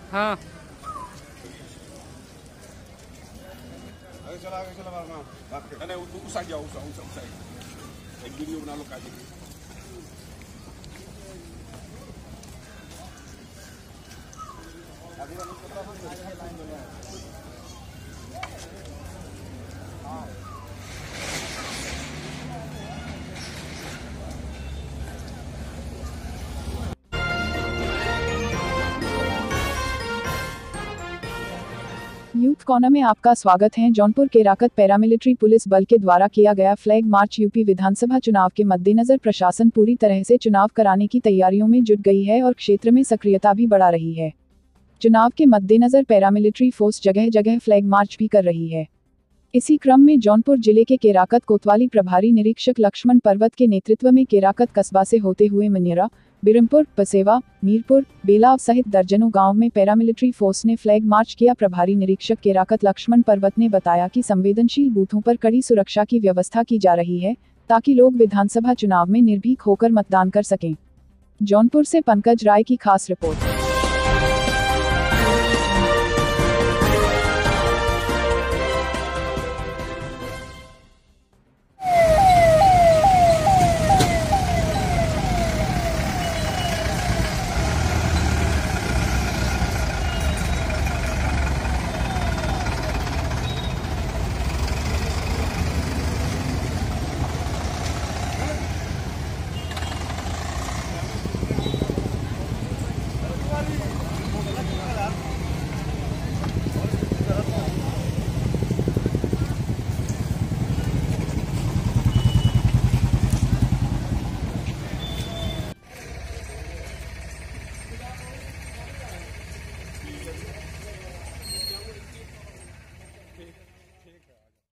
हाँ आगे चला बात कर। नहीं उस आ जाओ उस एक वीडियो बना लो काजी की। यूथ कॉर्नर में आपका स्वागत है। जौनपुर केराकत पैरामिलिट्री पुलिस बल के द्वारा किया गया फ्लैग मार्च। यूपी विधानसभा चुनाव के मद्देनजर प्रशासन पूरी तरह से चुनाव कराने की तैयारियों में जुट गई है और क्षेत्र में सक्रियता भी बढ़ा रही है। चुनाव के मद्देनजर पैरामिलिट्री फोर्स जगह जगह फ्लैग मार्च भी कर रही है। इसी क्रम में जौनपुर जिले के केराकत कोतवाली प्रभारी निरीक्षक लक्ष्मण पर्वत के नेतृत्व में केराकत कस्बा से होते हुए मनियरा, बिरमपुर, पसेवा, मीरपुर, बेलाव सहित दर्जनों गांव में पैरामिलिट्री फोर्स ने फ्लैग मार्च किया। प्रभारी निरीक्षक केराकत लक्ष्मण पर्वत ने बताया कि संवेदनशील बूथों पर कड़ी सुरक्षा की व्यवस्था की जा रही है ताकि लोग विधानसभा चुनाव में निर्भीक होकर मतदान कर सकें। जौनपुर से पंकज राय की खास रिपोर्ट।